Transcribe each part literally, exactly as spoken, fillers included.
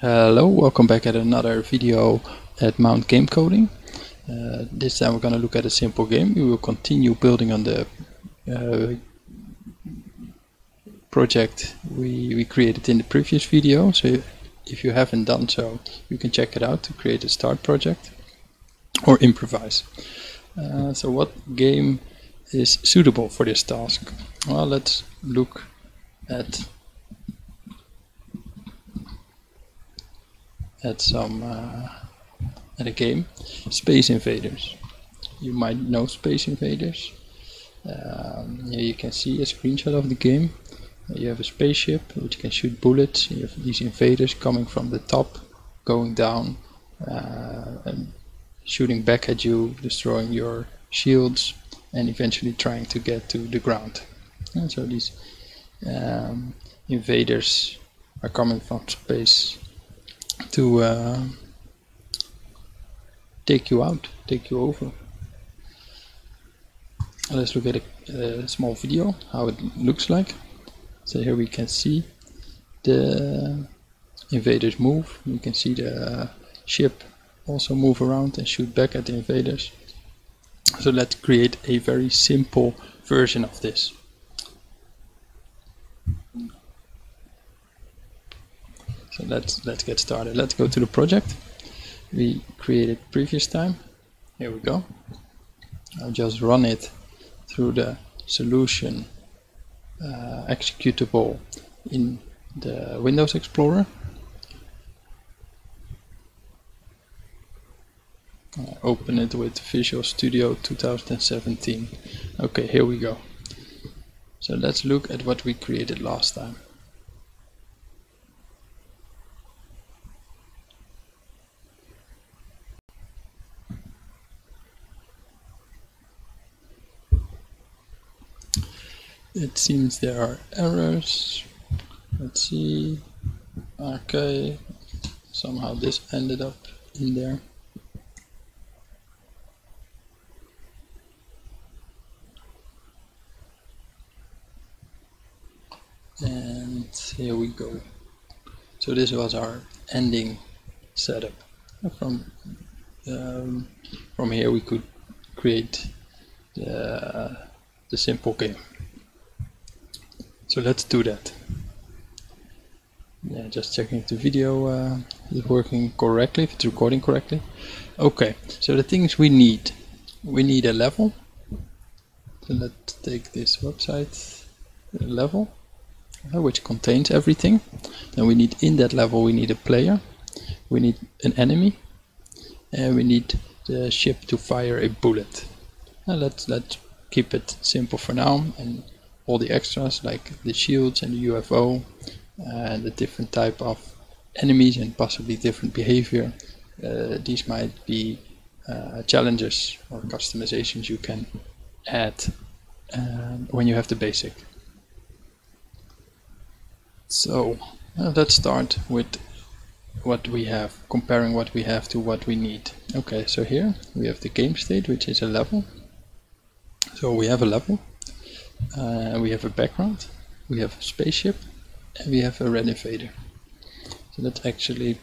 Hello, welcome back at another video at Mount Game Coding. Uh, this time we're going to look at a simple game. We will continue building on the uh, project we, we created in the previous video. So if you haven't done so, you can check it out to create a start project or improvise. Uh, so what game is suitable for this task? Well, let's look at at some uh, at a game, Space Invaders. You might know Space Invaders. Um, here you can see a screenshot of the game. You have a spaceship which can shoot bullets. You have these invaders coming from the top, going down uh, and shooting back at you, destroying your shields, and eventually trying to get to the ground. And so these um, invaders are coming from space to uh, take you out, take you over. Let's look at a, a small video how it looks like. So here we can see the invaders move. You can see the ship also move around and shoot back at the invaders. So let's create a very simple version of this. So let's let's get started. Let's go to the project we created previous time. Here we go. I'll just run it through the solution uh, executable in the Windows Explorer. I open it with Visual Studio two thousand seventeen. Okay, here we go. So let's look at what we created last time. It seems there are errors. Let's see. Okay, somehow this ended up in there. And here we go. So this was our ending setup. From um, from here we could create the, the simple game. So let's do that. Yeah, just checking if the video uh, is working correctly, if it's recording correctly. Okay, so the things we need. We need a level. So let's take this website level, uh, which contains everything. Then we need, in that level, we need a player. We need an enemy. And we need the ship to fire a bullet. Now let's, let's keep it simple for now. And all the extras like the shields and the U F O and the different type of enemies and possibly different behavior. Uh, these might be uh, challenges or customizations you can add um, when you have the basic. So uh, let's start with what we have, comparing what we have to what we need. Okay, so here we have the game state, which is a level. So we have a level. Uh, we have a background, we have a spaceship, and we have a red invader. So that's actually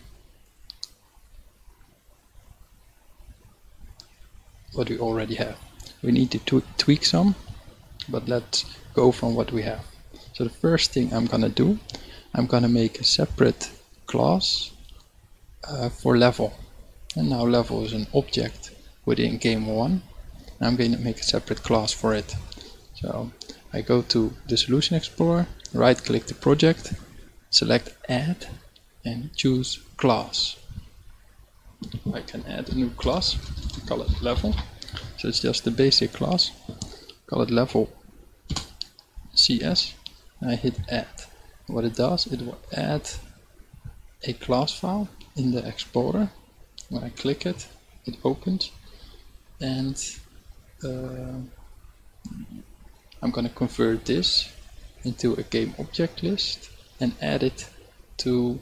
what we already have. We need to tweak some, but let's go from what we have. So the first thing I'm gonna do, I'm gonna make a separate class uh, for level. And now level is an object within game one. I'm going to make a separate class for it. So I go to the Solution Explorer, right click the project, select add and choose class. I can add a new class, call it level. So it's just the basic class, call it level C S. And I hit add. What it does, it will add a class file in the Explorer. When I click it, it opens and uh, I'm going to convert this into a game object list and add it to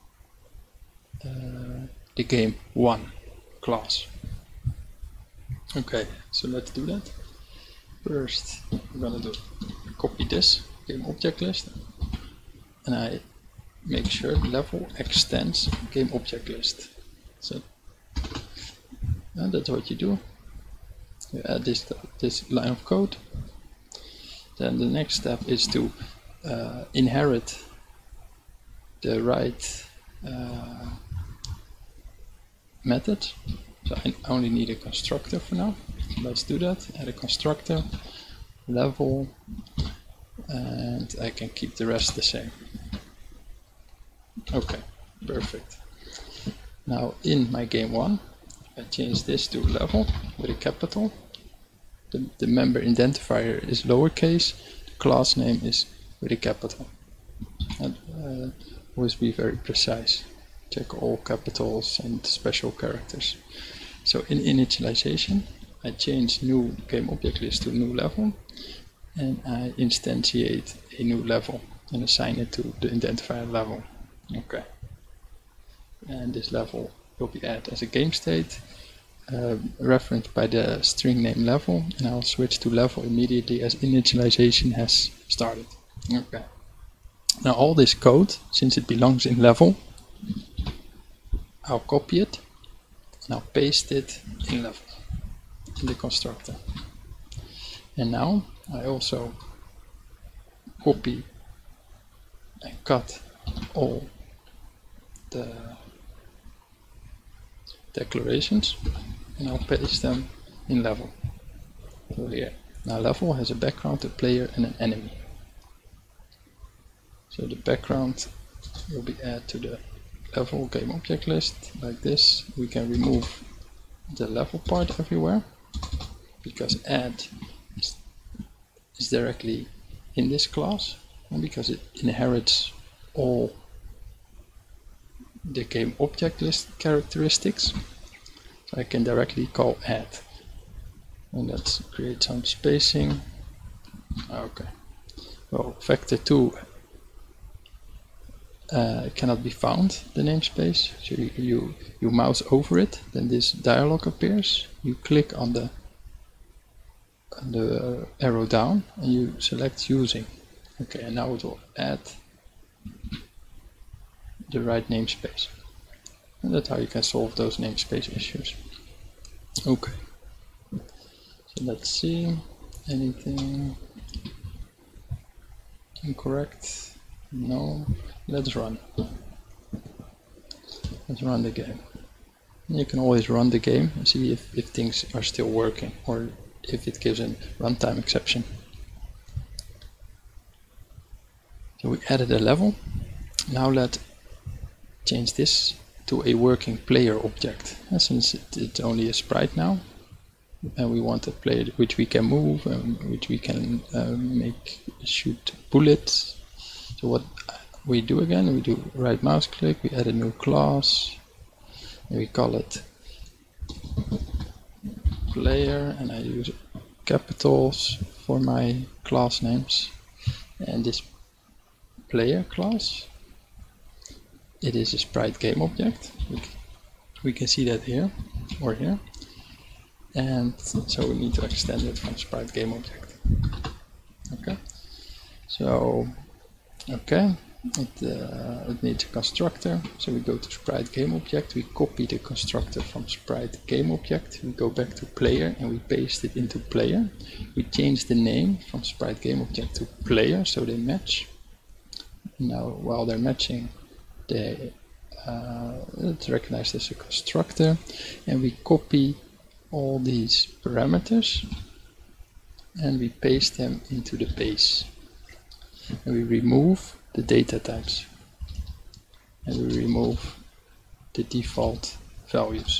uh, the game one class. Okay, so let's do that. First, I'm going to do copy this game object list and I make sure level extends game object list. So and that's what you do. You add this this line of code. Then the next step is to uh, inherit the right uh, method. So I only need a constructor for now. Let's do that. Add a constructor, level, and I can keep the rest the same. Okay, perfect. Now in my game one, I change this to level with a capital. The, the member identifier is lowercase. The class name is with a capital. And uh, always be very precise. Check all capitals and special characters. So in initialization, I change new game object list to new level, and I instantiate a new level and assign it to the identifier level. Okay. And this level will be added as a game state, uh, referenced by the string name level, and I'll switch to level immediately as initialization has started. Okay. Now all this code, since it belongs in level, I'll copy it and I'll paste it in level in the constructor. And now I also copy and cut all the declarations and I'll paste them in level. So here, now level has a background, a player, and an enemy. So the background will be added to the level game object list like this. We can remove the level part everywhere because add is, is directly in this class and because it inherits all the game object list characteristics. So I can directly call add. And let's create some spacing. Okay. Well, vector two uh, cannot be found, the namespace. So you, you you mouse over it, then this dialog appears. You click on the on the arrow down and you select using. Okay, and now it will add the right namespace. And that's how you can solve those namespace issues. Okay. So let's see. Anything incorrect? No. Let's run. Let's run the game. And you can always run the game and see if, if things are still working or if it gives a runtime exception. So we added a level. Now let's change this to a working player object. And since it, it's only a sprite now, and we want a player which we can move and which we can uh, make shoot bullets. So what we do again, we do right mouse click, we add a new class, and we call it player, and I use capitals for my class names. And this player class, it is a sprite game object. We can see that here or here. And so we need to extend it from sprite game object. Okay. So, okay, it, uh, it needs a constructor. So we go to sprite game object. We copy the constructor from sprite game object. We go back to player and we paste it into player. We change the name from sprite game object to player so they match. Now, while they're matching, they uh, it's recognized as a constructor, and we copy all these parameters and we paste them into the base, and we remove the data types and we remove the default values.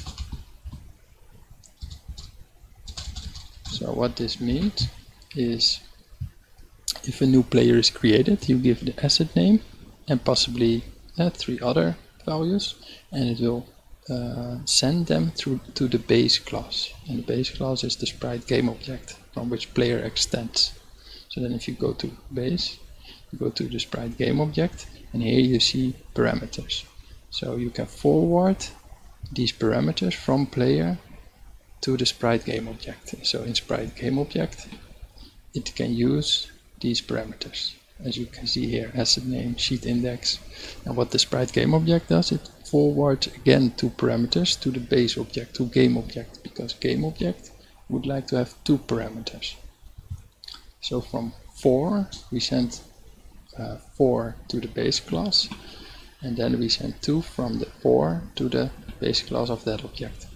So what this means is if a new player is created, you give the asset name and possibly uh, three other values, and it will uh, send them through to the base class. And the base class is the sprite game object from which player extends. So then if you go to base, you go to the sprite game object, and here you see parameters. So you can forward these parameters from player to the sprite game object. So in sprite game object, it can use these parameters. as you can see here, asset name, sheet index. And what the sprite game object does, it forwards again two parameters to the base object, to game object, because game object would like to have two parameters. So from four we send uh, four to the base class, and then we send two from the four to the base class of that object.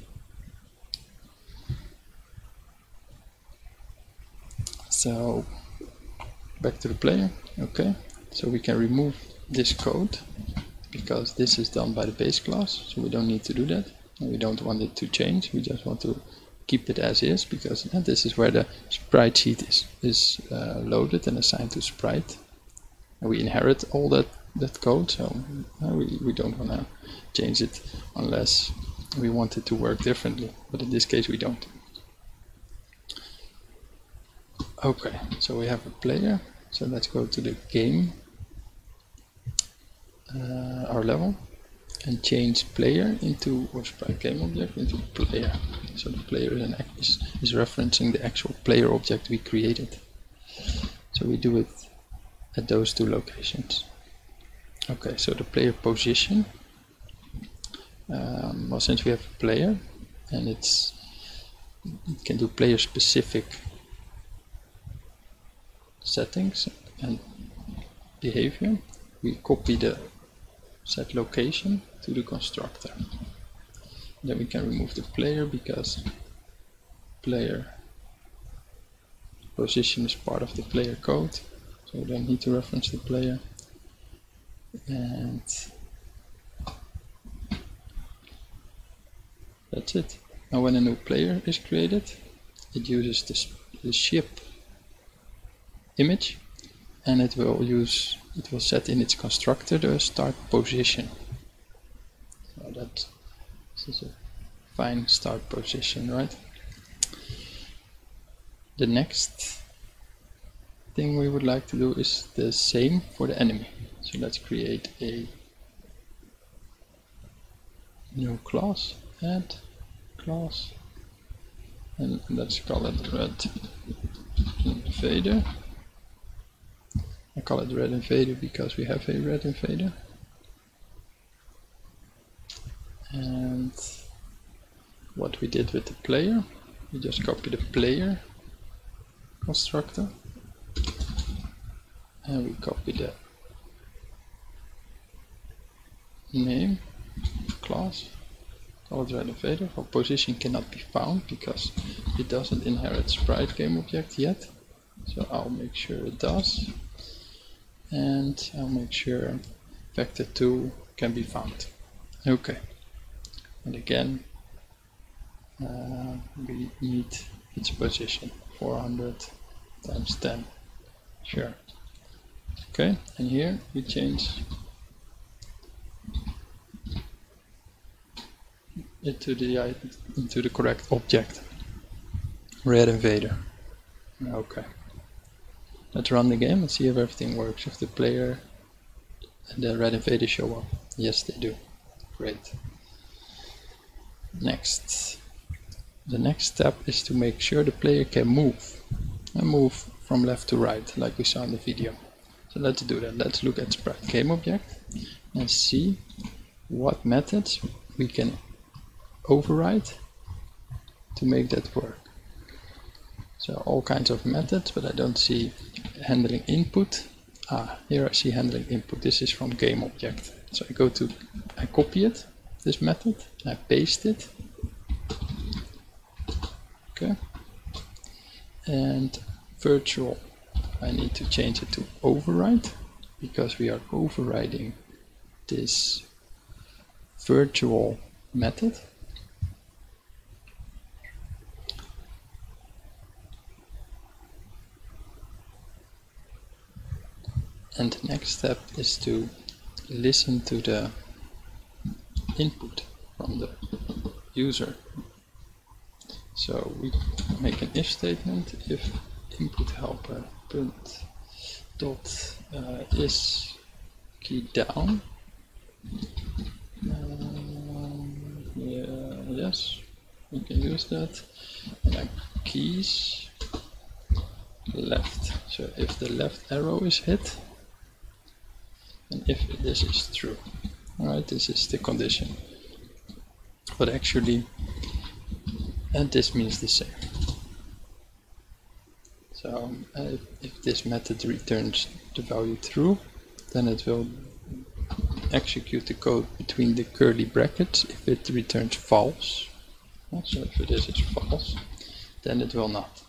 So back to the player. Okay, so we can remove this code because this is done by the base class, so we don't need to do that, and we don't want it to change. We just want to keep it as is, because uh, this is where the sprite sheet is, is uh, loaded and assigned to sprite, and we inherit all that that code, so uh, we, we don't want to change it unless we want it to work differently, but in this case we don't. Okay, so we have a player, so let's go to the game, uh, our level, and change player into, or sprite game object into player. So the player is, an, is, is referencing the actual player object we created. So we do it at those two locations. Okay, so the player position, um, well, since we have a player and it's it can do player specific settings and behavior, we copy the set location to the constructor. Then we can remove the player because player position is part of the player code, so we don't need to reference the player. And that's it. Now when a new player is created, it uses this, the ship image, and it will use it will set in its constructor the start position. So that this is a fine start position, right? The next thing we would like to do is the same for the enemy. So let's create a new class, add class, and let's call it Red Invader. I call it Red Invader because we have a Red Invader. And what we did with the player, we just copy the player constructor, and we copy the name class, call it Red Invader. For position cannot be found because it doesn't inherit sprite game object yet, so I'll make sure it does, and I'll make sure vector two can be found. Okay, and again uh, we need its position four hundred times ten, sure. Okay, and here we change it to the into the correct object, Red Invader. Okay, let's run the game and see if everything works. If the player and the Red Invader show up. Yes, they do. Great. Next, the next step is to make sure the player can move and move from left to right, like we saw in the video. So let's do that. Let's look at sprite game object and see what methods we can override to make that work. So all kinds of methods, but I don't see handling input. Ah, here I see handling input. This is from game object. So I go to, I copy it, this method, and I paste it. Okay. And virtual, I need to change it to override because we are overriding this virtual method. And the next step is to listen to the input from the user. So we make an if statement, if input helper print dot uh, is key down. Um, yeah, yes, we can use that. And then keys left. So if the left arrow is hit, and if this is true. Alright, this is the condition. But actually, and this means the same. So uh, if, if this method returns the value true, then it will execute the code between the curly brackets. If it returns false, so if this is false, then it will not.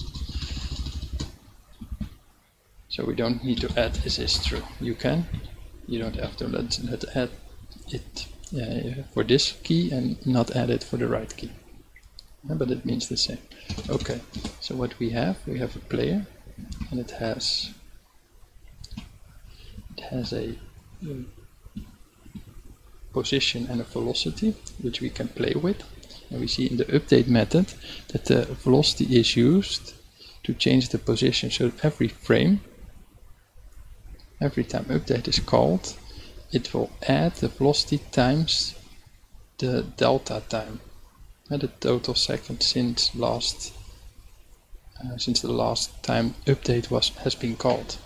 So we don't need to add this is true. You can, you don't have to let, let add it uh, for this key and not add it for the right key. Yeah, but it means the same. Okay, so what we have, we have a player, and it has it has a, a position and a velocity which we can play with. And we see in the update method that the velocity is used to change the position. So every frame, every time update is called, it will add the velocity times the delta time, and the total seconds since last uh, since the last time update was has been called.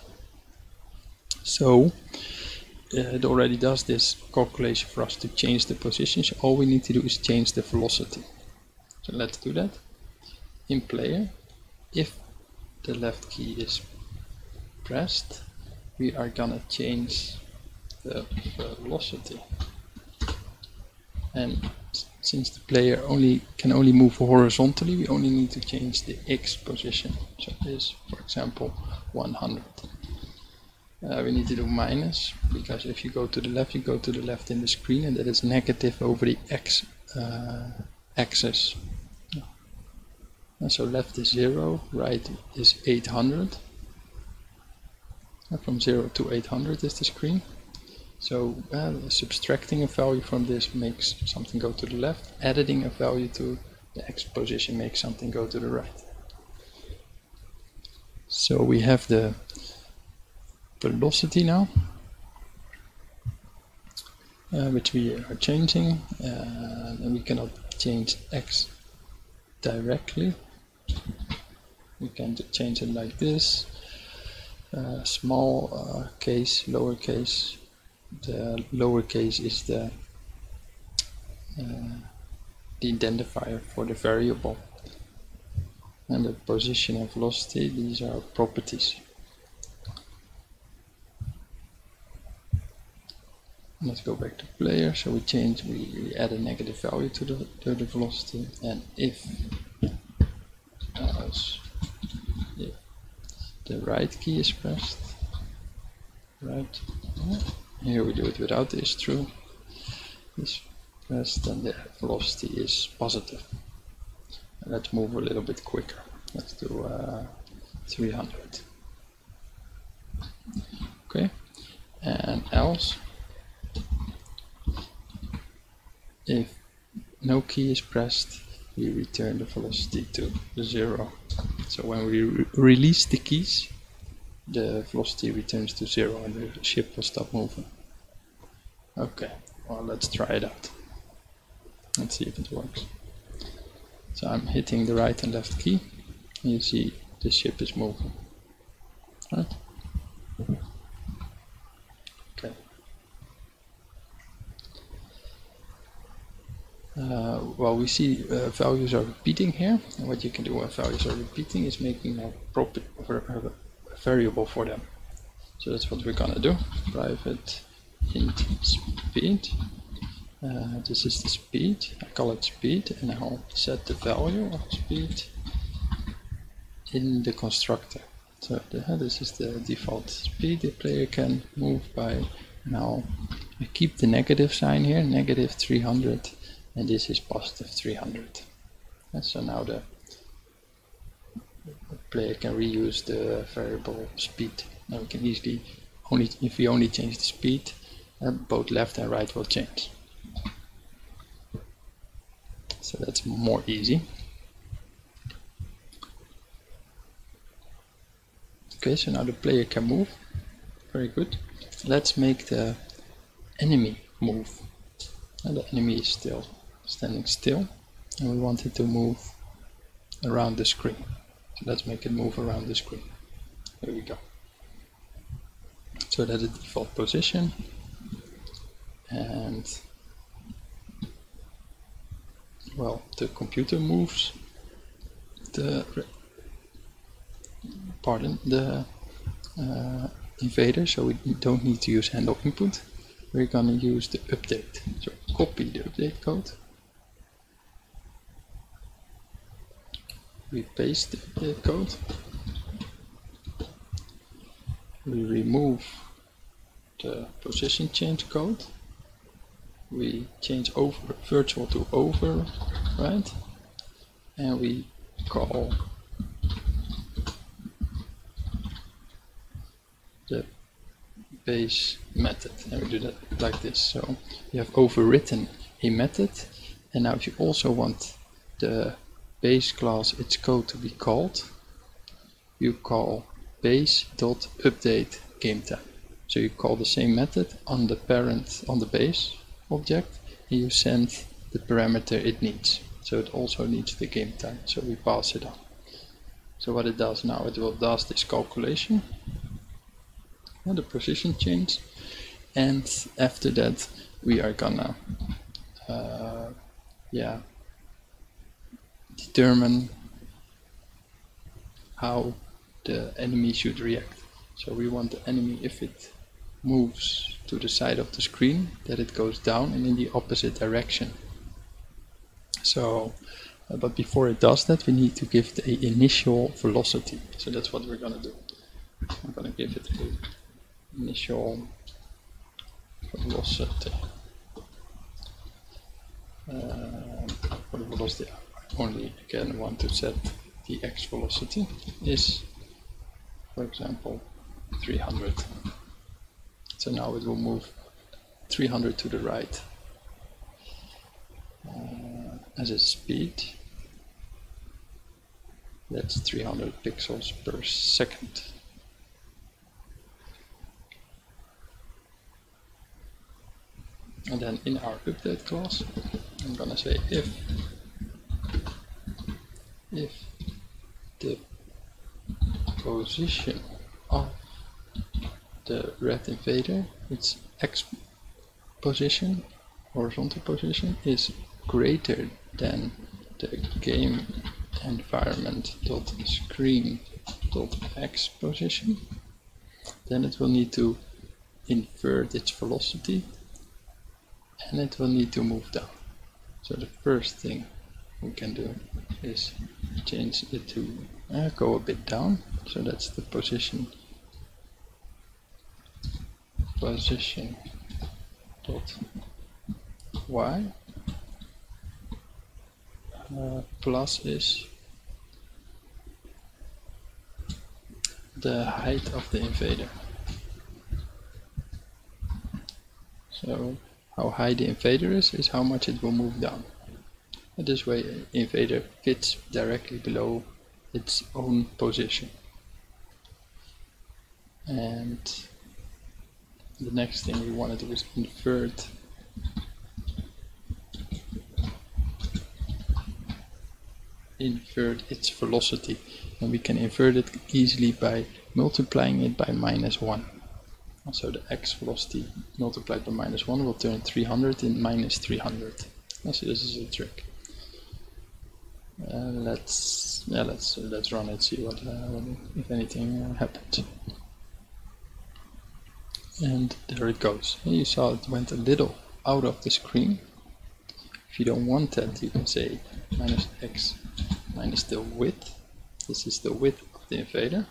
So uh, it already does this calculation for us to change the position. So all we need to do is change the velocity. So let's do that. In player, if the left key is pressed, we are gonna change the velocity. And since the player only can only move horizontally, we only need to change the X position. So this, for example, one hundred. Uh, we need to do minus, because if you go to the left, you go to the left in the screen, and that is negative over the X uh, axis. And so left is zero, right is eight hundred. And from zero to eight hundred is the screen. So uh, subtracting a value from this makes something go to the left. Adding a value to the X position makes something go to the right. So we have the velocity now, uh, which we are changing, uh, and we cannot change X directly. We can change it like this, uh, small uh, case, lowercase. The lowercase is the uh, the identifier for the variable, and the position and velocity, these are properties. Let's go back to player. So we change, we, we add a negative value to the, to the velocity, and if else, if the right key is pressed, right, here we do it without this true, is pressed, then the velocity is positive. And let's move a little bit quicker. Let's do uh, three hundred. Okay, and else, if no key is pressed, we return the velocity to zero. So when we re release the keys, the velocity returns to zero and the ship will stop moving. Okay, well, let's try it out. Let's see if it works. So I'm hitting the right and left key, and you see the ship is moving. Right? Okay. Uh, well, we see uh, values are repeating here, and what you can do when values are repeating is making a, proper, a variable for them. So that's what we're gonna do. Private int speed. Uh, this is the speed. I call it speed, and I'll set the value of speed in the constructor. So the, this is the default speed the player can move by. Now I keep the negative sign here, negative three hundred. And this is positive three hundred. And so now the player can reuse the variable speed. Now we can easily, only if we only change the speed, uh, both left and right will change. So that's more easy. Okay, so now the player can move. Very good. Let's make the enemy move. And the enemy is still standing still, and we want it to move around the screen. So let's make it move around the screen. Here we go. so that the default position, and well, the computer moves the pardon the uh, invader, so we don't need to use handle input. We're gonna use the update. So copy the update code. We paste the update code. We remove the position change code. We change over virtual to over, right? And we call the base method, and we do that like this. So you have overwritten a method, and now if you also want the base class its code to be called, you call base.update gameTime. So you call the same method on the parent, on the base object, and you send the parameter it needs. So it also needs the gameTime, so we pass it on. So what it does now, it will does this calculation and the position change, and after that we are gonna uh, yeah determine how the enemy should react. So we want the enemy, if it moves to the side of the screen, that it goes down and in the opposite direction. So uh, but before it does that, we need to give it an initial velocity. So that's what we're gonna do. I'm gonna give it a initial velocity. Uh, for the velocity, I only again want to set the x velocity is, for example, three hundred. So now it will move three hundred to the right uh, as a speed. That's three hundred pixels per second. And then in our update class, I'm gonna say if if the position of the red invader, its x position, horizontal position, is greater than the game environment dot screen dot x position, then it will need to invert its velocity and it will need to move down. So the first thing we can do is change it to uh, go a bit down. So that's the position position dot y uh, plus is the height of the invader. So how high the invader is, is how much it will move down. And this way, the invader fits directly below its own position. And the next thing we want to do is invert invert its velocity, and we can invert it easily by multiplying it by minus one. So the x velocity multiplied by minus one will turn three hundred in minus three hundred. So this is a trick. Uh, let's yeah let's uh, let's run it, see what, uh, what if anything uh, happens. And there it goes. And you saw it went a little out of the screen. If you don't want that, you can say minus x minus the width. This is the width of the invader.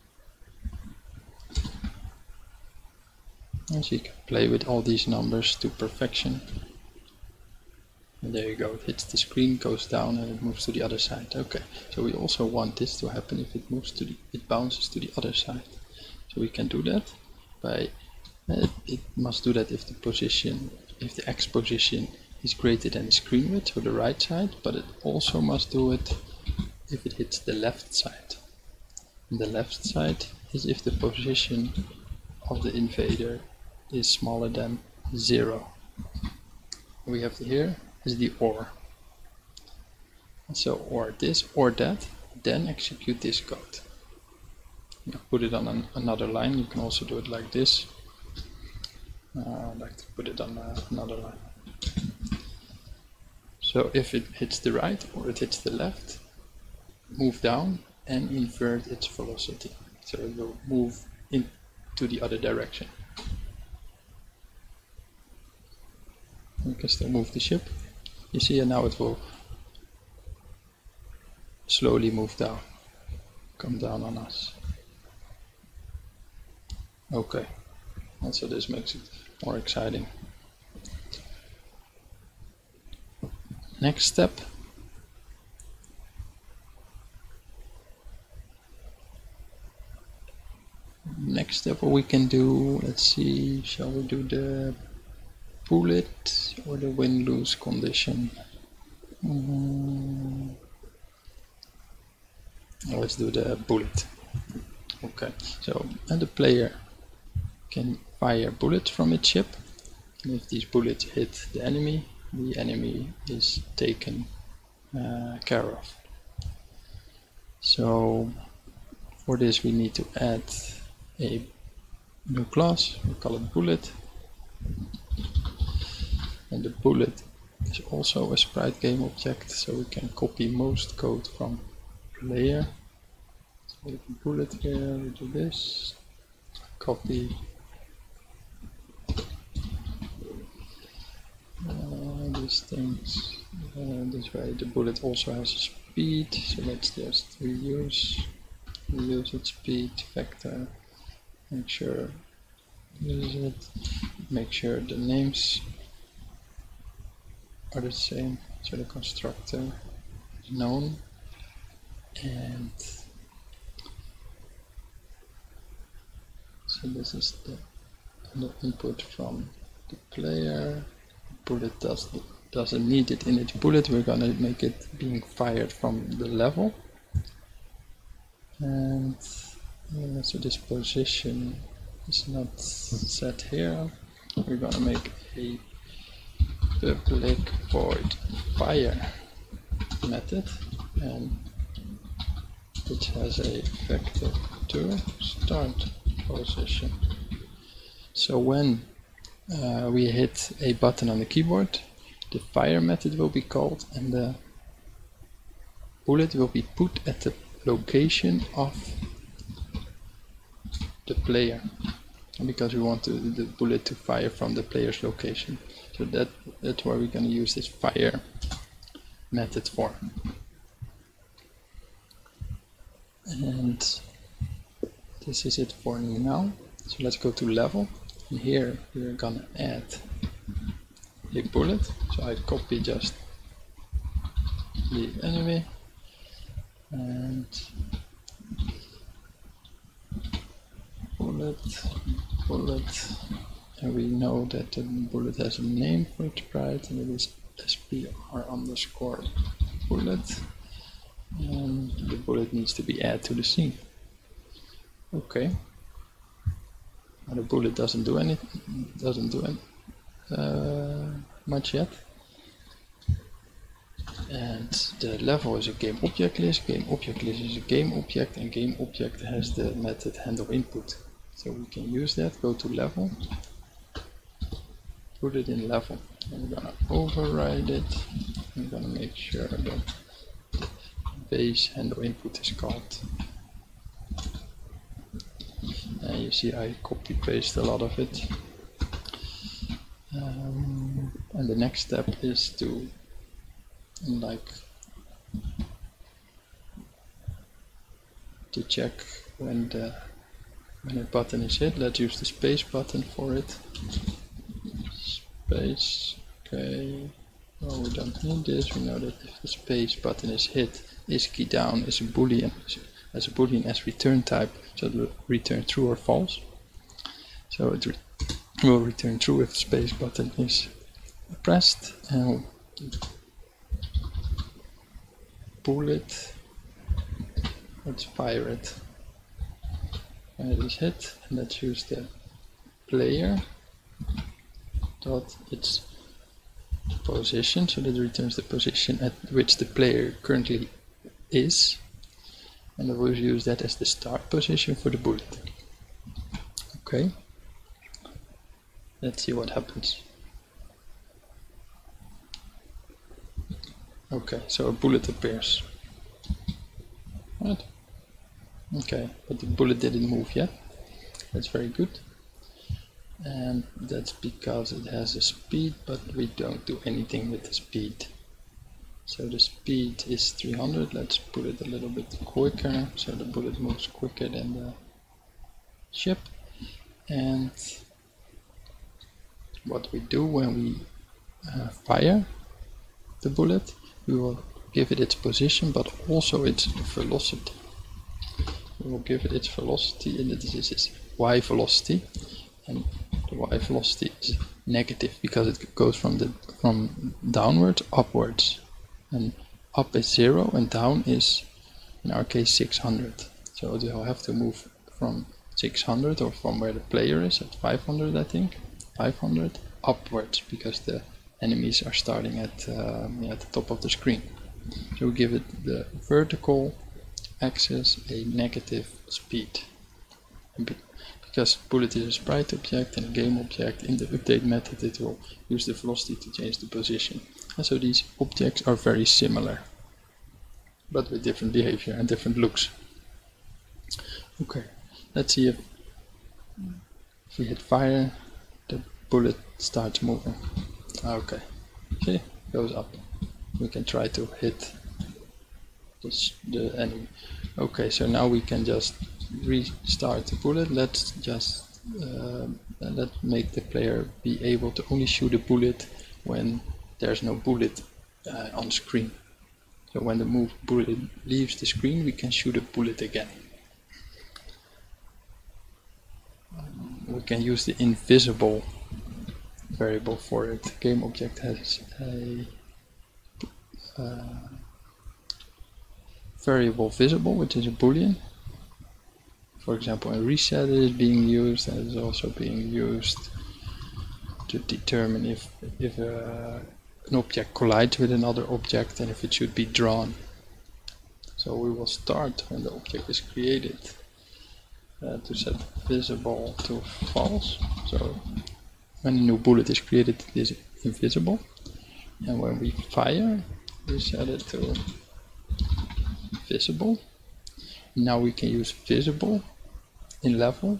And so you can play with all these numbers to perfection. And there you go, it hits the screen, goes down, and it moves to the other side. Okay, so we also want this to happen if it moves to the, it bounces to the other side. So we can do that by, uh, it must do that if the position, if the x position is greater than the screen width, so the right side, but it also must do it if it hits the left side. And the left side is if the position of the invader is smaller than zero. We have here is the or. So or this or that, then execute this code. you know, put it on an, another line. You can also do it like this. Uh, I'd like to put it on uh, another line. So if it hits the right or it hits the left, move down and invert its velocity. So it will move into the other direction. You can still move the ship. You see, and now it will slowly move down, come down on us. Okay, and so this makes it more exciting. Next step. Next step, what we can do, let's see, shall we do the bullet or the win-lose condition? Mm. Let's do the bullet. Okay, so and the player can fire bullets from its ship, and if these bullets hit the enemy, the enemy is taken uh, care of. So for this we need to add a new class, we call it bullet, and the bullet is also a sprite game object, so we can copy most code from player. So we can bullet here, we do this, copy uh, these things, uh, this way the bullet also has a speed, so let's just reuse, reuse its speed vector, make sure use it, make sure the names are the same, so the constructor is known, and so this is the, the input from the player. Bullet does, doesn't need it in its bullet, we're gonna make it being fired from the level, and uh, so this position is not set here. We're gonna make a public void fire method, and which has a vector to start position. So when uh, we hit a button on the keyboard, the fire method will be called, and the bullet will be put at the location of the player, because we want to, the bullet to fire from the player's location. So that that's why we're going to use this fire method for. And this is it for now. So let's go to level, and here we're gonna add a bullet. So I copy just the enemy and bullet, bullet, and we know that the bullet has a name for its sprite, and it is S P R underscore bullet, and the bullet needs to be added to the scene. Okay. Now the bullet doesn't do anything, doesn't do any, uh, much yet. And the level is a game object list. Game object list is a game object, and game object has the method handle input. So we can use that. Go to level, put it in level. And we're gonna override it. I'm gonna make sure that the base handle input is called. And you see I copy paste a lot of it. Um, and the next step is to like to check when the when a button is hit. Let's use the space button for it. Space, okay. Oh, we don't need this. We know that if the space button is hit, is key down is a boolean as a boolean as return type, so it will return true or false. So it re will return true if the space button is pressed, and bullet, let's fire it. And it is hit, and let's use the player dot its position, so that it returns the position at which the player currently is. and I will use that as the start position for the bullet. Okay, let's see what happens. Okay, so a bullet appears. Right. Okay, but the bullet didn't move yet. That's very good. And that's because it has a speed, but we don't do anything with the speed. So the speed is three hundred. Let's put it a little bit quicker, so the bullet moves quicker than the ship. And what we do when we uh, fire the bullet, we will give it its position, but also its velocity. We will give it its velocity, and this is its y velocity, and the y velocity is negative because it goes from the from downwards upwards, and up is zero and down is, in our case, six hundred. So they'll have to move from six hundred, or from where the player is at five hundred, I think, five hundred upwards, because the enemies are starting at, uh, at the top of the screen. So we give it the vertical axis a negative speed. And be because bullet is a sprite object and a game object, in the update method it will use the velocity to change the position. And so these objects are very similar, but with different behavior and different looks. Okay, let's see if, if we hit fire, the bullet starts moving. Okay, see, goes up. We can try to hit this, the enemy. Okay, so now we can just restart the bullet. Let's just uh, let's make the player be able to only shoot a bullet when there's no bullet uh, on screen. So when the move bullet leaves the screen, we can shoot a bullet again. Um, we can use the invisible variable for it. Game object has a uh, variable visible, which is a boolean. For example, a reset is being used, and is also being used to determine if if uh, an object collides with another object and if it should be drawn. So we will start when the object is created uh, to set visible to false. So when a new bullet is created, it is invisible, and when we fire, we set it to visible. Now we can use visible in level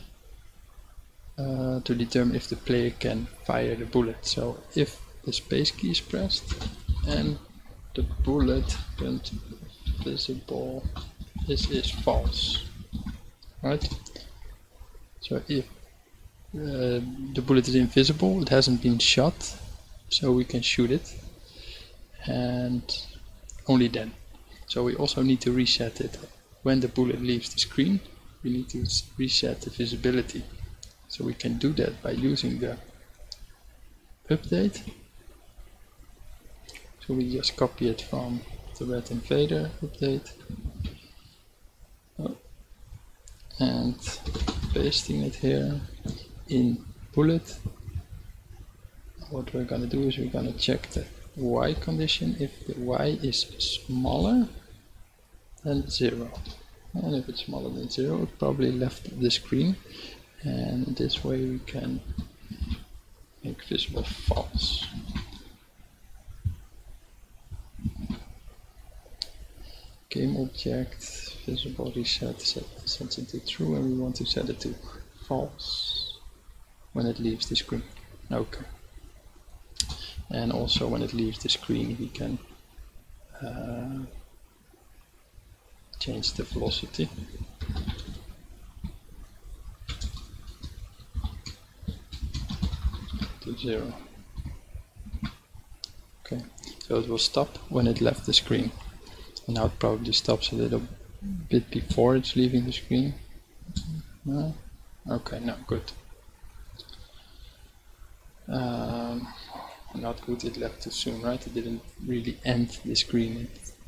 uh, to determine if the player can fire the bullet. So if the space key is pressed and the bullet turned visible, this is false, right? So if uh, the bullet is invisible, it hasn't been shot, so we can shoot it, and only then. So we also need to reset it. When the bullet leaves the screen, we need to reset the visibility. So we can do that by using the update. So we just copy it from the Red Invader update oh. and pasting it here in bullet. What we're gonna do is we're gonna check the Y condition. If the Y is smaller than zero, and if it's smaller than zero, it probably left the screen, and this way we can make visible false. Game object visible reset set, sets it to true, and we want to set it to false when it leaves the screen. Okay. And also when it leaves the screen, we can uh, change the velocity to zero. Okay, so it will stop when it left the screen. And now it probably stops a little bit before it's leaving the screen. No? Okay, no, good. Um, not good, it left too soon, right? It didn't really end the screen.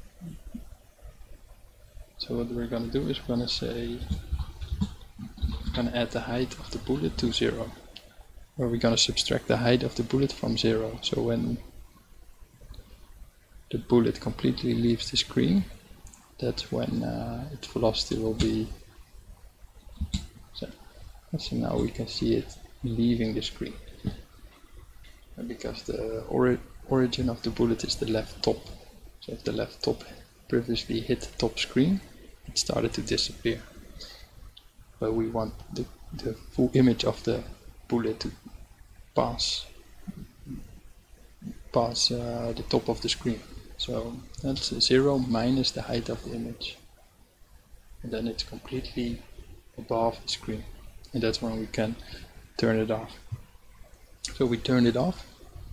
So what we're gonna do is we're gonna say, we're gonna add the height of the bullet to zero. Or we're gonna subtract the height of the bullet from zero. So when the bullet completely leaves the screen, that's when uh, its velocity will be. So, so now we can see it leaving the screen, and because the ori origin of the bullet is the left top. So if the left top previously hit the top screen, it started to disappear. But we want the, the full image of the bullet to pass pass uh, the top of the screen. So that's zero minus the height of the image, and then it's completely above the screen, and that's when we can turn it off. So we turn it off,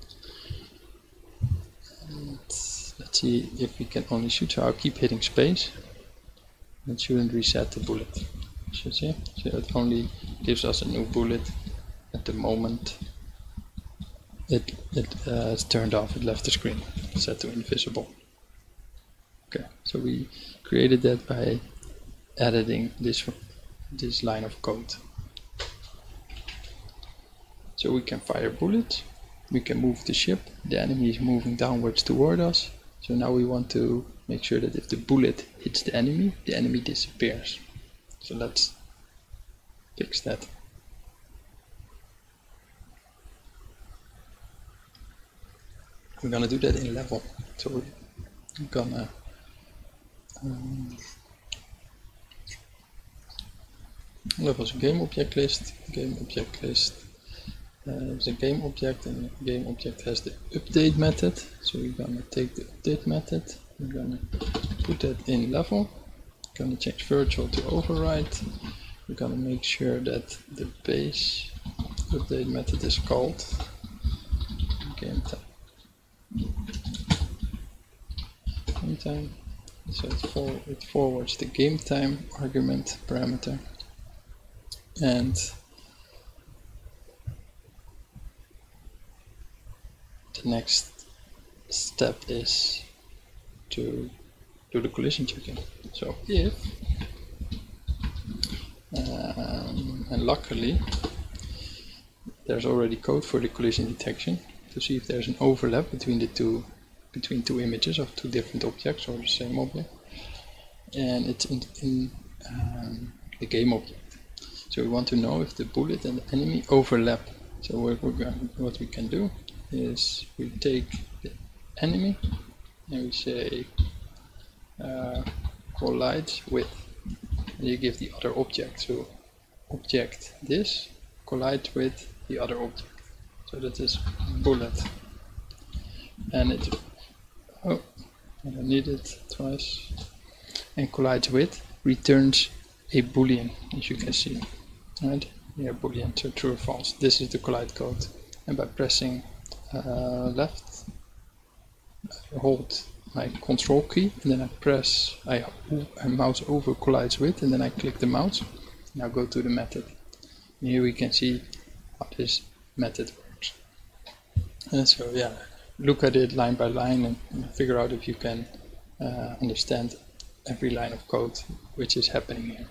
and let's see if we can only shoot. So I'll keep hitting space. It shouldn't reset the bullet. You should see, so it only gives us a new bullet at the moment it it uh, is turned off. It left the screen, set to invisible. Okay, so we created that by editing this this line of code. So we can fire bullets, we can move the ship, the enemy is moving downwards toward us. So now we want to make sure that if the bullet hits the enemy, the enemy disappears. So let's fix that. We're gonna do that in level. So we're gonna um, levels game object list, game object list. Uh, there's a game object, and the game object has the update method. So we're gonna take the update method, we're gonna put that in level, we're gonna change virtual to override, we're gonna make sure that the base update method is called game time. Game time. So it, for, it forwards the game time argument parameter, and the next step is to do the collision checking. So if, um, and luckily there's already code for the collision detection to see if there's an overlap between the two between two images of two different objects or the same object, and it's in, in um, the game object. So we want to know if the bullet and the enemy overlap. So we're, we're going, what we can do is we take the enemy and we say uh, collides with, and you give the other object. So object this collides with the other object. So that is bullet, and it oh I don't need it twice, and collides with returns a boolean, as you can see, right? Yeah, boolean, so true or false. This is the collide code, and by pressing uh, left, I hold my control key, and then I press, I, I mouse over collides with, and then I click the mouse. Now go to the method. And here we can see how this method works. And so yeah, look at it line by line and figure out if you can uh, understand every line of code which is happening here.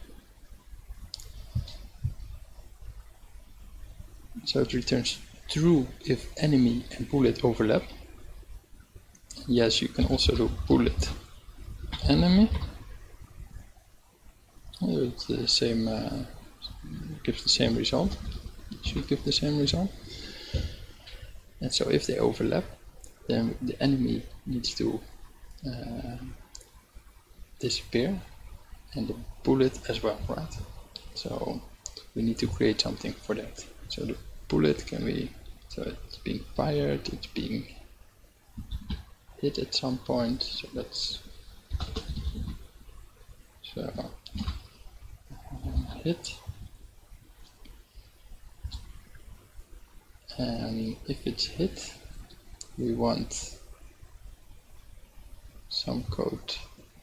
So it returns true if enemy and bullet overlap. Yes, you can also do bullet enemy. It's the same, uh, gives the same result. It should give the same result. And so if they overlap, then the enemy needs to uh, disappear, and the bullet as well, right? So we need to create something for that. So the bullet can be, so it's being fired, it's being hit at some point, so that's, so uh, hit, and if it's hit, we want some code.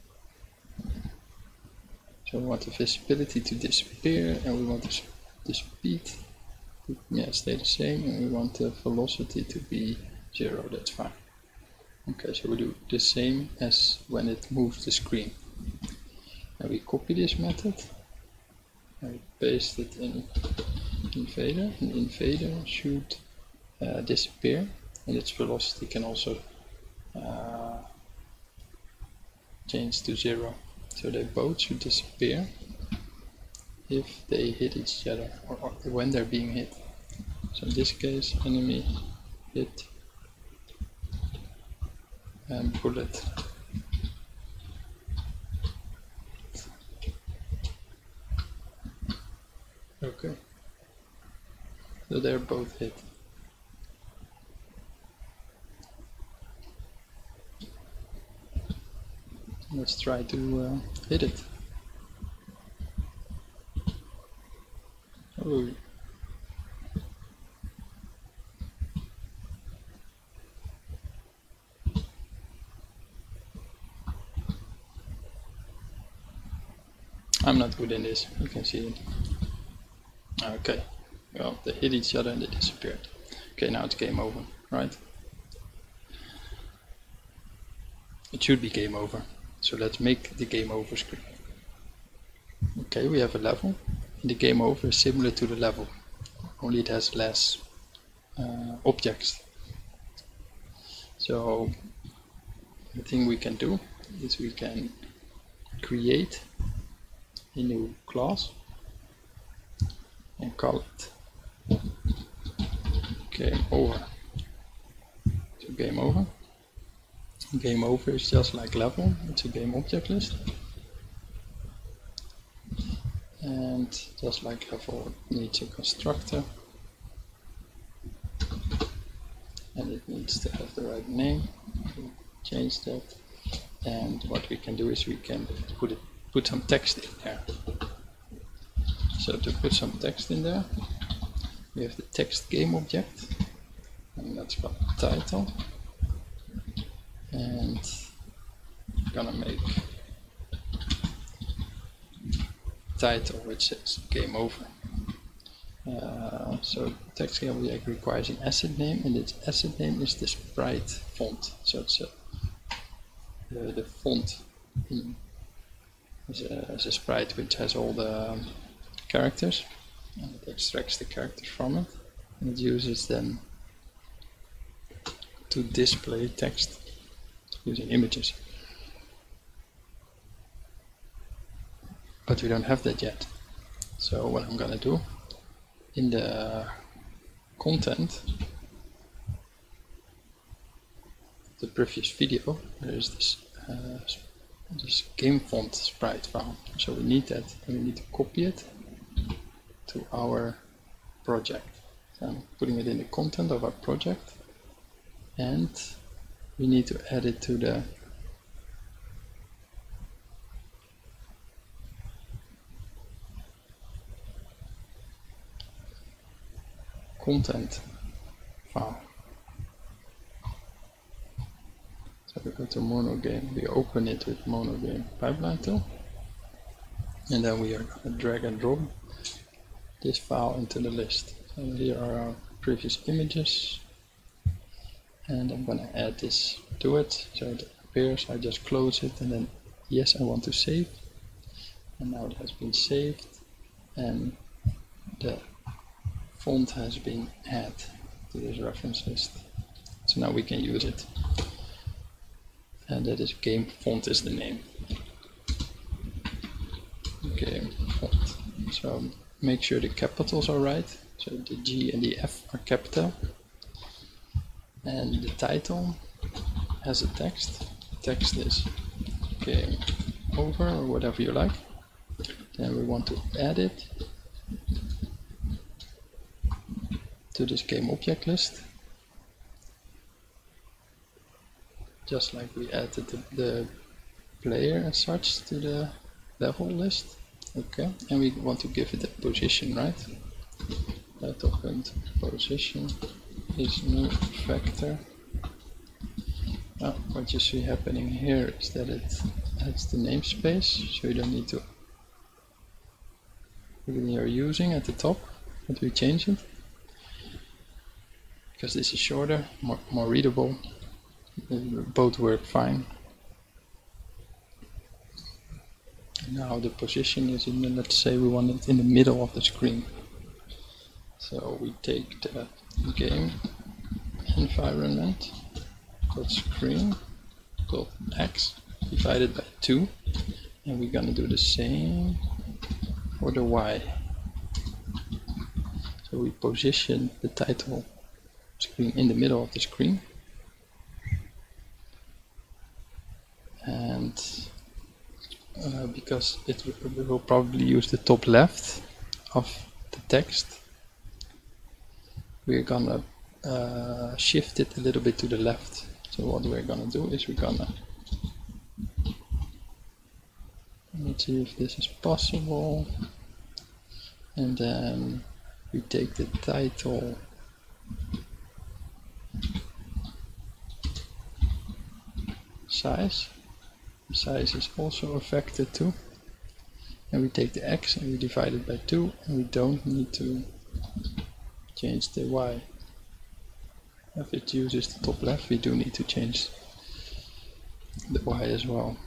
So we want the visibility to disappear, and we want the, the speed to yeah, stay the same, and we want the velocity to be zero, that's fine. Okay, so we do the same as when it moves the screen. And we copy this method, and we paste it in Invader, and Invader should uh, disappear, and its velocity can also uh, change to zero. So they both should disappear if they hit each other, or, or when they're being hit. So in this case, enemy, hit, and bullet. Okay, so they're both hit. Let's try to uh, hit it. Oh. I'm not good in this, you can see it. Okay, well, they hit each other and they disappeared. Okay, now it's game over, right? It should be game over. So let's make the game over screen. Okay, we have a level. And the game over is similar to the level, only it has less uh, objects. So the thing we can do is we can create a new class and call it game over. So game over. Game over is just like level, it's a game object list. And just like level, it needs a constructor. And it needs to have the right name. We'll change that. And what we can do is we can put it put some text in there. So to put some text in there, we have the text game object, and that's called title. And I'm gonna make title which says game over. Uh, so text game object requires an asset name, and its asset name is the sprite font. So it's a, the, the font in, is, a, is a sprite which has all the um, characters, and it extracts the characters from it, and it uses them to display text using images. But we don't have that yet. So what I'm gonna do, in the content, the previous video, there is this, uh, this game font sprite file. So we need that, and we need to copy it to our project. So I'm putting it in the content of our project, and we need to add it to the content file. So we go to Monogame, we open it with Monogame pipeline tool, and then we are going to drag and drop this file into the list. So here are our previous images, and I'm going to add this to it so it appears. I just close it, and then yes, I want to save, and now it has been saved, and the font has been added to this reference list. So now we can use it, and that is game font is the name. Game font. So make sure the capitals are right. So the G and the F are capital. And the title has a text. The text is game over or whatever you like. Then we want to add it to this game object list, just like we added the, the player as such to the level list. Okay, and we want to give it a position, right? Title and position is new vector. Oh, what you see happening here is that it adds the namespace, so you don't need to put it in your using at the top, but we change it because this is shorter, more, more readable. Both work fine. Now the position is in the, let's say we want it in the middle of the screen. So we take the game environment dot screen dot x divided by two, And we're gonna do the same for the Y. So we position the title screen in the middle of the screen. And uh, because it we will probably use the top left of the text, we're gonna uh, shift it a little bit to the left. So what we're gonna do is we're gonna, let's see if this is possible, and then we take the title size. The size is also affected too. And we take the X and we divide it by two, and we don't need to change the Y. If it uses the top left, we do need to change the Y as well.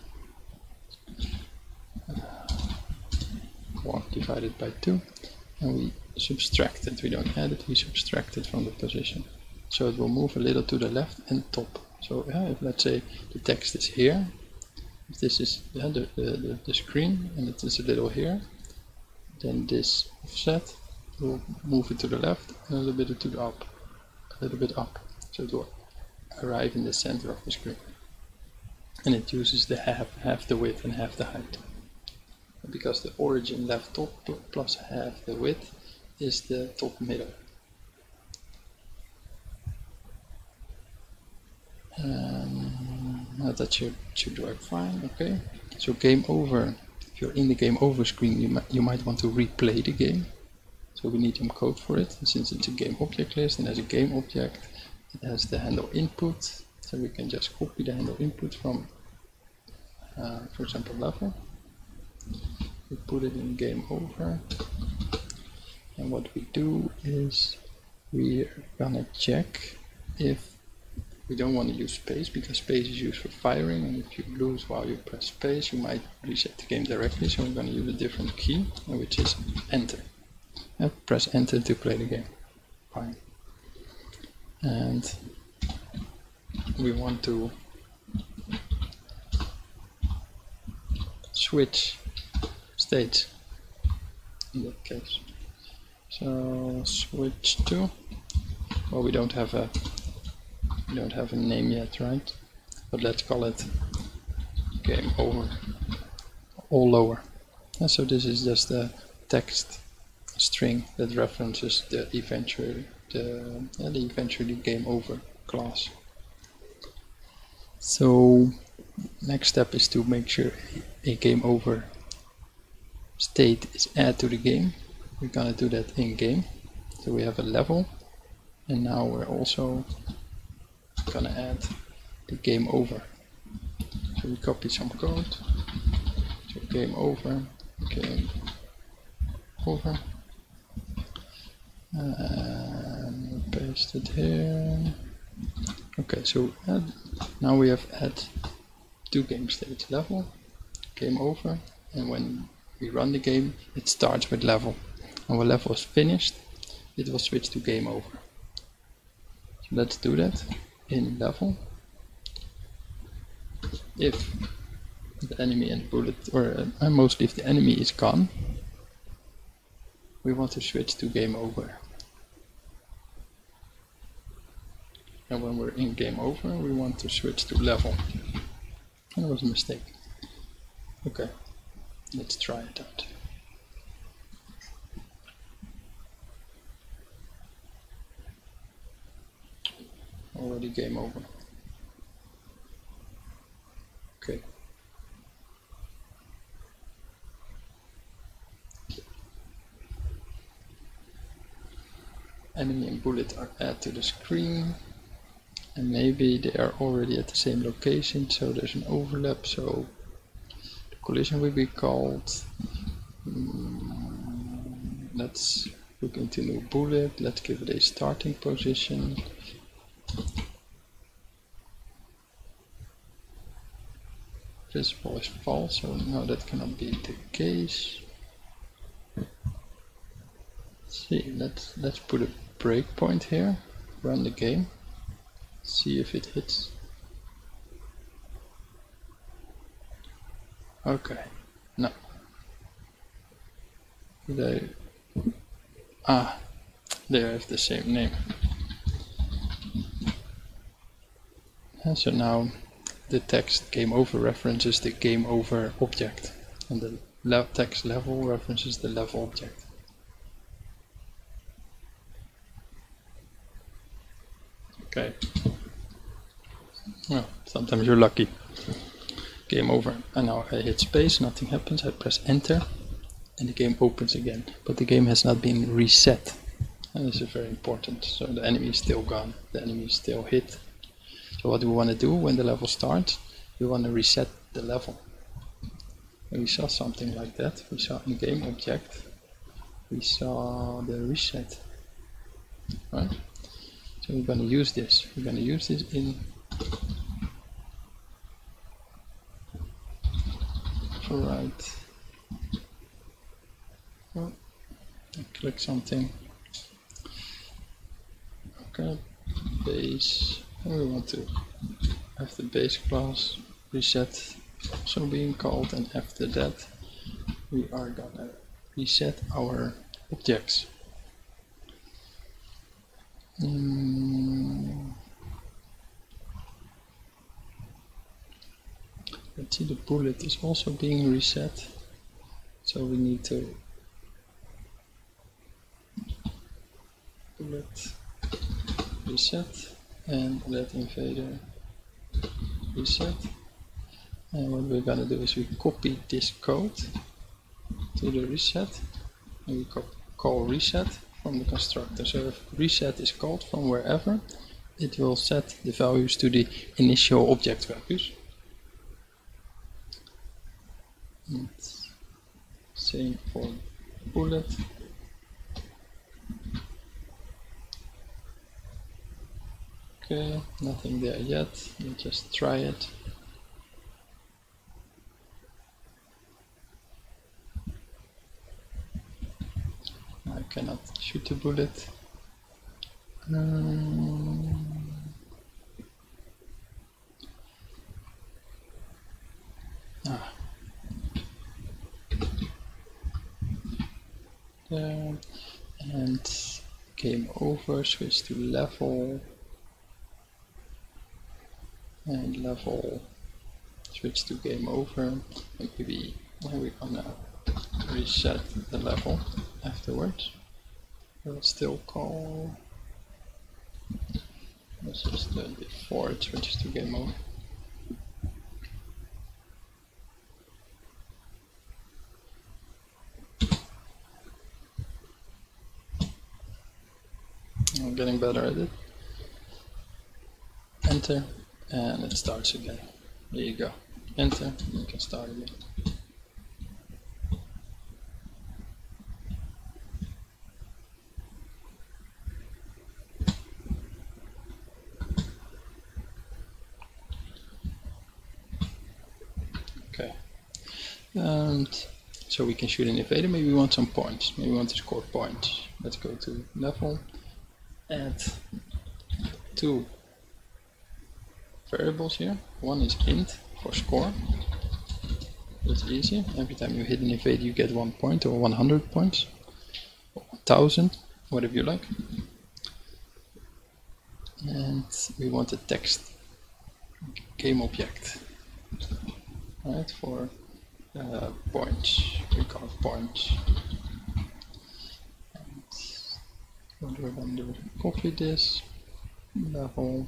one divided by two, and we subtract it. We don't add it, we subtract it from the position. So it will move a little to the left and top. So yeah, if let's say the text is here, if this is yeah, the, the, the screen and it is a little here, then this offset will move it to the left and a little bit to the up, a little bit up. So it will arrive in the center of the screen. And it uses the half, half the width and half the height. Because the origin left top plus half the width is the top middle. Um, that should, should work fine, okay. So game over, if you're in the game over screen, you, might, you might want to replay the game. So we need some code for it. And since it's a game object list and as a game object, it has the handle input. So we can just copy the handle input from, uh, for example, level. We put it in game over, and what we do is we're gonna check if we don't want to use space, because space is used for firing, and if you lose while you press space you might reset the game directly. So we're gonna use a different key, which is enter. And press enter to play the game. Fine. And we want to switch states in that case. So switch to, well, we don't have a we don't have a name yet, right? But let's call it game over, all lower. And so this is just the text string that references the eventually the, uh, the eventually game over class. So next step is to make sure a game over state is add to the game. We're gonna do that in game. So we have a level, and now we're also gonna add the game over. So we copy some code. So game over, game over, and paste it here. Okay, so add, now we have add two game states: level, game over, and when we run the game, it starts with level. And when level is finished, it will switch to game over. So let's do that in level. If the enemy and bullet, or uh, mostly if the enemy is gone, we want to switch to game over. And when we're in game over, we want to switch to level. And that was a mistake. Okay. Let's try it out. Already game over. Okay. Enemy and bullet are added to the screen, and maybe they are already at the same location, so there's an overlap. So collision will be called, um, let's look into new bullet, let's give it a starting position. Visible is false, so no, that cannot be the case. Let's see, let's, let's put a breakpoint here, run the game, see if it hits. Okay, No. They ah, they have the same name. And so now the text game over references the game over object, and the le text level references the level object. Okay. Well, sometimes you're lucky. Game over. And now I hit space, nothing happens. I press enter, and the game opens again. But the game has not been reset. And this is very important. So the enemy is still gone. The enemy is still hit. So what do we want to do when the level starts? We want to reset the level. And we saw something like that. We saw in game object. We saw the reset. Right? So we're going to use this. We're going to use this in for right. Oh, I click something. Okay, base. And we want to have the base class reset also being called, and after that we are gonna reset our objects. Mm. Let's see, the bullet is also being reset, so we need to bullet reset and let invader reset. And what we're gonna do is we copy this code to the reset, and we call reset from the constructor. So if reset is called from wherever, it will set the values to the initial object values. And same for bullet. Okay, nothing there yet. Let's just try it. I cannot shoot a bullet. Um, ah. There. And game over, switch to level. And level, switch to game over. Maybe we're gonna reset the level afterwards. We'll still call. Let's just do it before it switches to game over. I'm getting better at it. Enter, and it starts again. There you go. Enter, you can start again. Okay. And so we can shoot an invader. Maybe we want some points. Maybe we want to score points. Let's go to level. Add two variables here. One is int for score. That's easy. Every time you hit an invader you get one point, or one hundred points, or one thousand, whatever you like. And we want a text game object, right, for uh, points. We call it points. And what we're going to do, copy this level.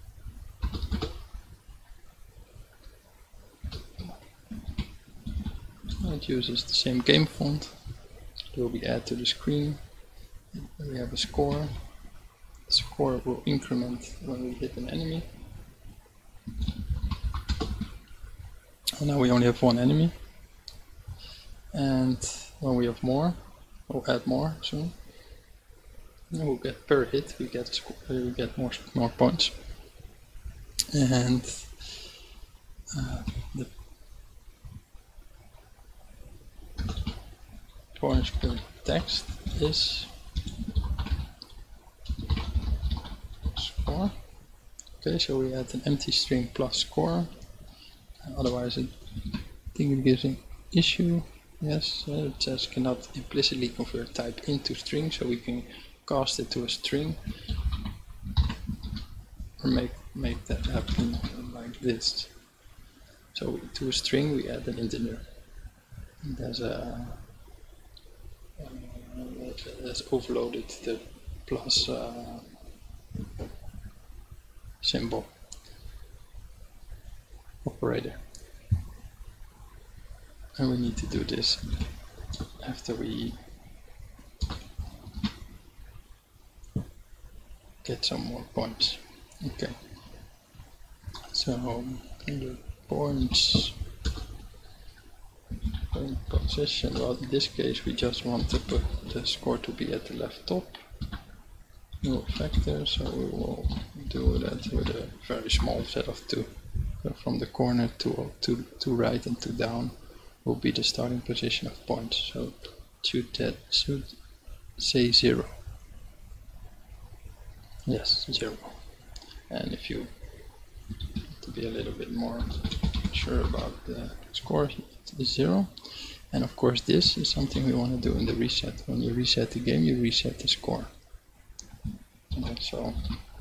It uses the same game font. It will be added to the screen. We have a score. The score will increment when we hit an enemy. And now we only have one enemy. And when we have more, we'll add more soon. And we'll get per hit. We get a score, we get more more points. And uh, the points per text is score. Okay, so we add an empty string plus score. Uh, otherwise, it, I think it gives an issue. Yes, uh, it says cannot implicitly convert type into string, so we can cast it to a string or make make that happen like this. So to a string we add an integer. There's a uh, that's overloaded the plus uh, symbol operator, and we need to do this after we get some more points. Okay, so the points point position, well in this case we just want to put the score to be at the left top. No factor, so we will do that with a very small set of two. So from the corner to, to, to right and to down will be the starting position of points. So should that should say zero. Yes, zero. And if you want to be a little bit more sure about the score, it's zero. And of course this is something we want to do in the reset. When you reset the game, you reset the score. And so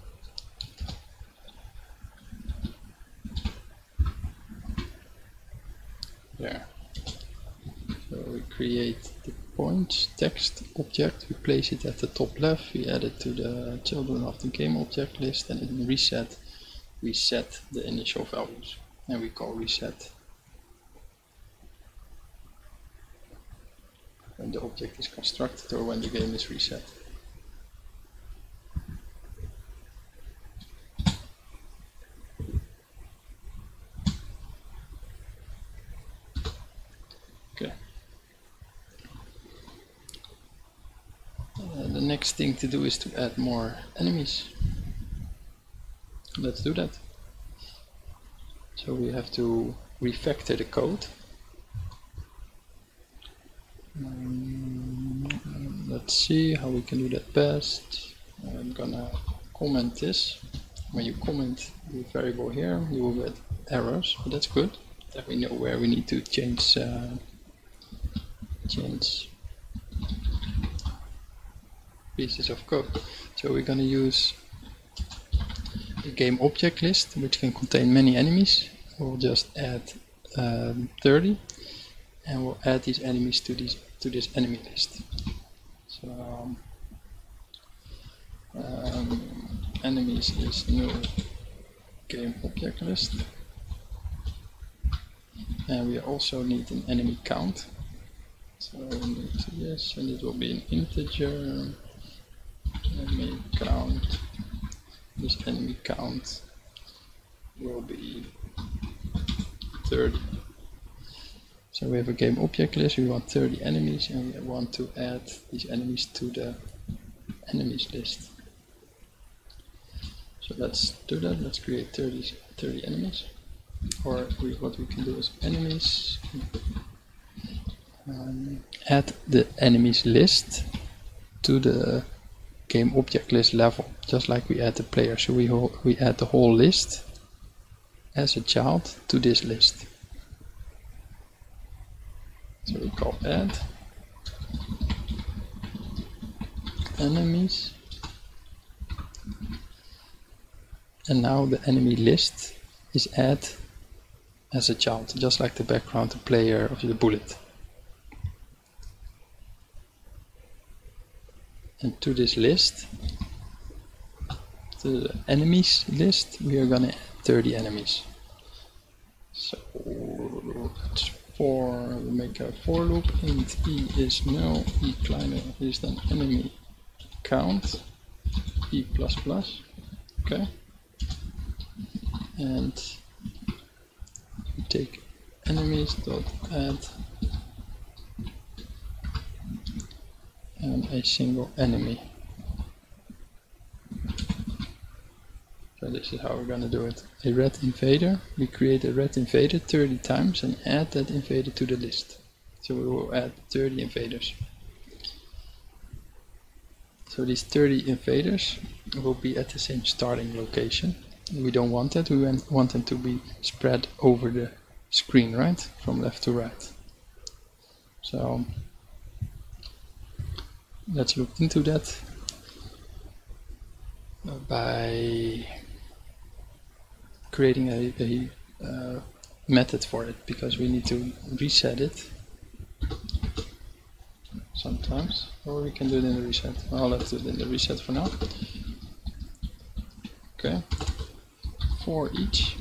there. So we create the points text object, we place it at the top left, we add it to the children of the game object list, and in reset we set the initial values and we call reset. When the object is constructed or when the game is reset. Okay. Uh, the next thing to do is to add more enemies. Let's do that. So we have to refactor the code. Um, let's see how we can do that best. I'm gonna comment this. When you comment the variable here, you will get errors, but that's good. That we know where we need to change uh, change pieces of code. So we're gonna use a game object list, which can contain many enemies. We'll just add um, thirty. And we'll add these enemies to these to this enemy list. So um, um, enemies is new game object list, and we also need an enemy count. So we need to this, and it will be an integer enemy count. This enemy count will be thirty. So we have a game object list, we want thirty enemies, and we want to add these enemies to the enemies list. So let's do that, let's create thirty, thirty enemies. Or we, what we can do is enemies, um, add the enemies list to the game object list level, just like we add the player. So we, we add the whole list as a child to this list. So we call add enemies, and now the enemy list is add as a child, just like the background, the player, of the bullet. And to this list, to the enemies list, we are gonna add thirty enemies. So let's for we make a for loop, int e is null, e kleiner is then enemy count, e plus plus, okay, and we take enemies dot add and a single enemy. So this is how we're gonna do it. A red invader, we create a red invader thirty times and add that invader to the list. So we will add thirty invaders. So these thirty invaders will be at the same starting location. We don't want that, we want them to be spread over the screen, right? From left to right. So let's look into that by creating a, a uh, method for it, because we need to reset it sometimes, or we can do it in the reset. Well, let's do it in the reset for now. Okay, for each.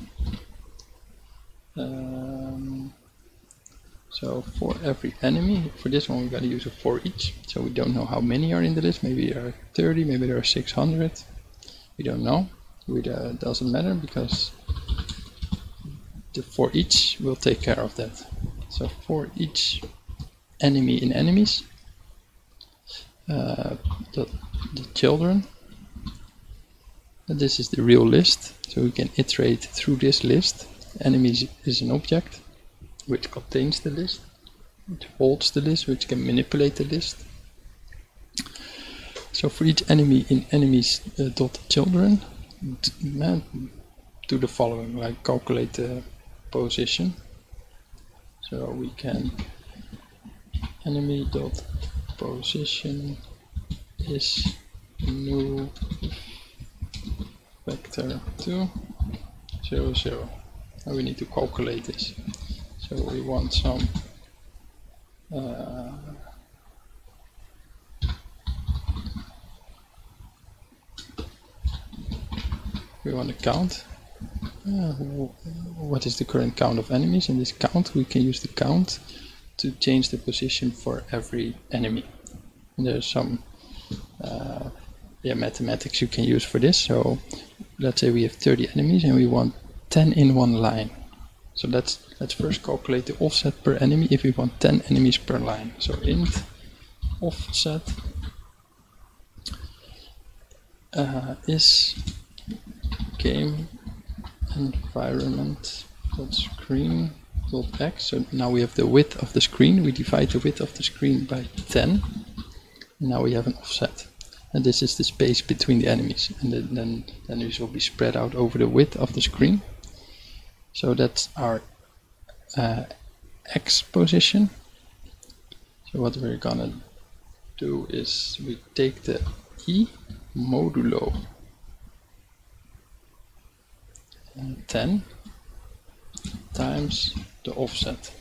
Um, so for every enemy, for this one we gotta use a for each. So we don't know how many are in the list. Maybe there are thirty, maybe there are six hundred. We don't know. It uh, doesn't matter, because the for each will take care of that. So for each enemy in enemies, uh, the, the children, and this is the real list, so we can iterate through this list. Enemies is an object which contains the list, which holds the list, which can manipulate the list. So for each enemy in enemies uh, dot children, do the following, like calculate the position. So we can enemy dot position is new vector two zero zero. And we need to calculate this. So we want some uh, we want to count. Uh, what is the current count of enemies? In this count, we can use the count to change the position for every enemy. And there's some uh, yeah, mathematics you can use for this. So let's say we have thirty enemies and we want ten in one line. So let's let's first calculate the offset per enemy if we want ten enemies per line. So int offset uh, is game environment dot screen dot x. So now we have the width of the screen. We divide the width of the screen by ten. Now we have an offset, and this is the space between the enemies, and then then, then these will be spread out over the width of the screen. So that's our uh, x position. So what we're gonna do is we take the e modulo ten times the offset.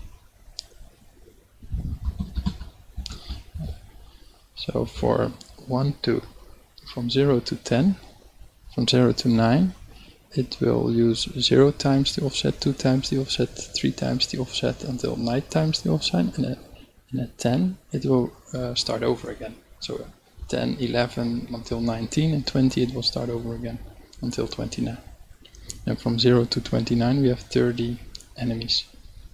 So for one to from zero to ten, from zero to nine, it will use zero times the offset, two times the offset, three times the offset until nine times the offset, and at, and at ten it will uh, start over again. So ten, eleven until nineteen, and twenty it will start over again until twenty-nine. And from zero to twenty-nine we have thirty enemies.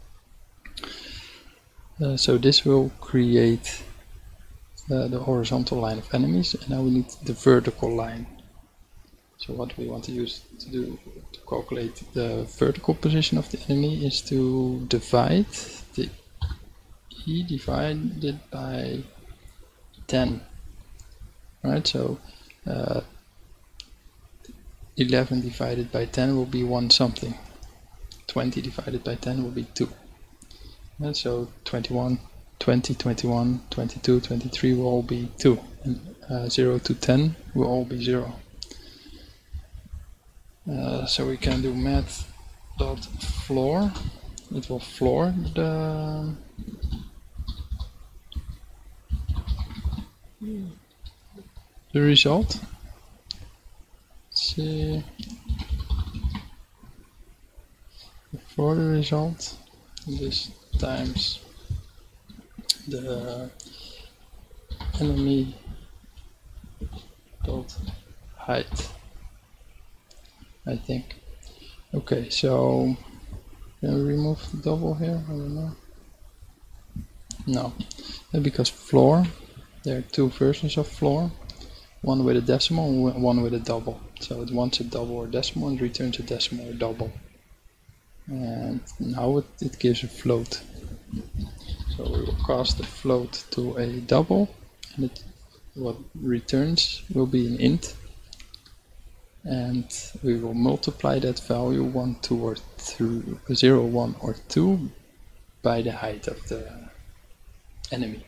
Uh, so this will create uh, the horizontal line of enemies, and now we need the vertical line. So what we want to use to do to calculate the vertical position of the enemy is to divide the e divided by ten. Right, so uh, eleven divided by ten will be one something. twenty divided by ten will be two. And so twenty-one, twenty, twenty-one, twenty-two, twenty-three will all be two. And uh, zero to ten will all be zero. Uh, so we can do math dot floor. It will floor the the result. Let's see, for the result, this times the enemy dot height, I think. Okay, so can we remove the double here? I don't know. No, because floor, there are two versions of floor, one with a decimal and one with a double. So it wants a double or decimal and returns a decimal or double. And now it, it gives a float. So we will cast the float to a double, and it, what returns will be an int. And we will multiply that value one, two, or two, zero, one, or two by the height of the enemy.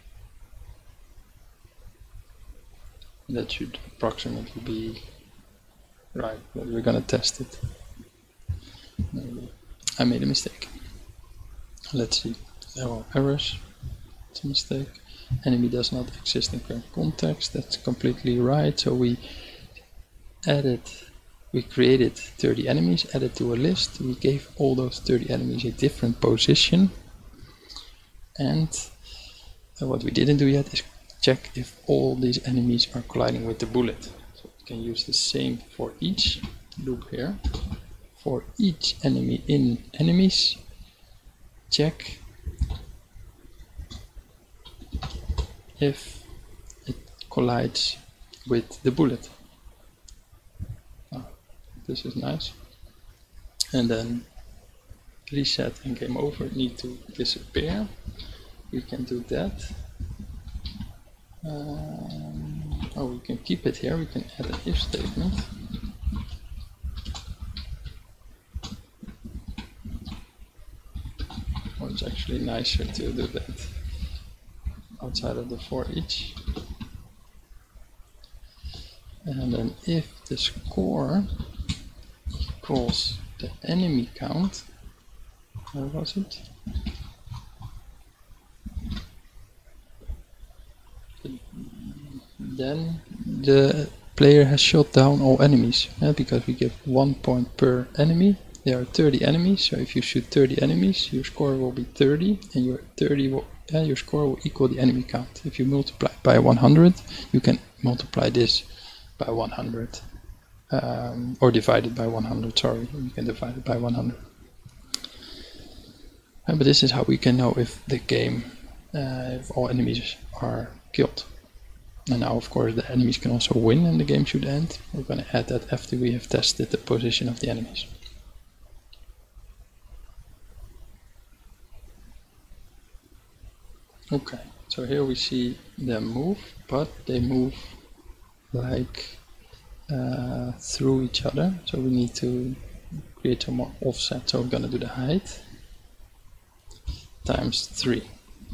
That should approximately be right, but we're gonna test it. I made a mistake. Let's see. There are errors. It's a mistake. Enemy does not exist in current context. That's completely right. So we added, we created thirty enemies, added to a list. We gave all those thirty enemies a different position. And what we didn't do yet is check if all these enemies are colliding with the bullet. So we can use the same for each loop here. For each enemy in enemies, check if it collides with the bullet. Oh, this is nice. And then reset and game over need to disappear. We can do that. Um, oh, we can keep it here. We can add an if statement. Oh, it's actually nicer to do that outside of the for each. And then if the score equals the enemy count, where was it? Then the player has shot down all enemies, yeah, because we give one point per enemy. There are thirty enemies, so if you shoot thirty enemies, your score will be thirty, and your thirty will, yeah, your score will equal the enemy count. If you multiply by one hundred, you can multiply this by one hundred, um, or divide it by one hundred. Sorry, you can divide it by one hundred. Uh, but this is how we can know if the game, uh, if all enemies are killed. And now, of course, the enemies can also win and the game should end. We're going to add that after we have tested the position of the enemies. Okay, so here we see them move, but they move like uh, through each other. So we need to create some more offset. So we're going to do the height times three.